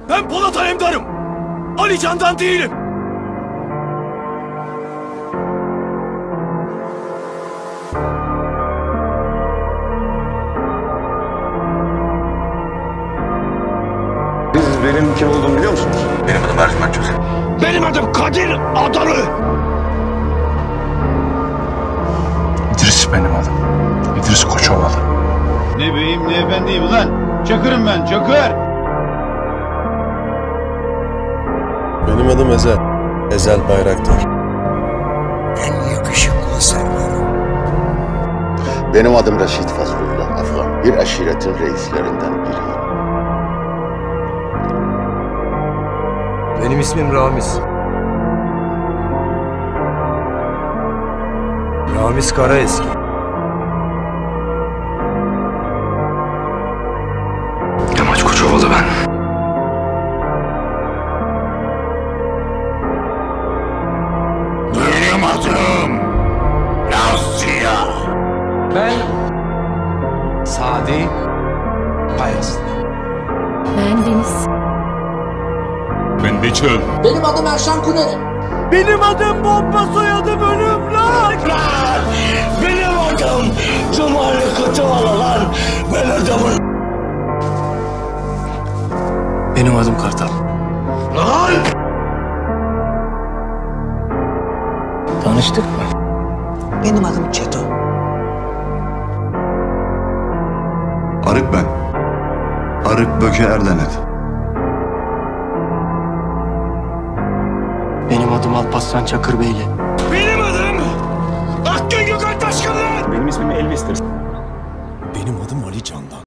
Ben Polat Alemdar'ım. Ali Can'dan değilim. Benim kim olduğumu biliyor musunuz? Benim adım Ercüment Çözer. Benim adım Kadir Adalı. İdris benim adım. İdris Koçovalı. Ne beyim ne efendiyim ulan. Çakırım ben, Çakır. Benim adım Ezel. Ezel Bayraktar. En yakışıklı Serdar'ım. Benim adım Reşit Fazlullah Afgan. Bir aşiretin reislerinden biriyim. Benim ismim Ramiz. Ramiz Karaeski. Yamaç Koçovalı ben. Benim adım Lazia. Ben Sadi Payaslı. Ben Deniz. Ben Beçıl. Benim adım Erşan Kuneri. Benim adım Bomba, soyadım Ölüm lan. Benim adım Cumali Koçovalı lan. Ben adamım. Benim adım Kartal. Lan! Tanıştık mı? Benim adım Çeto. Arık ben. Arık Böke Erdenet. Benim adım Alparslan Çakırbeyli. Benim adım Akgün Gökalp Taşkın lan. Benim ismim Elvis'tir. Benim adım Ali Candan.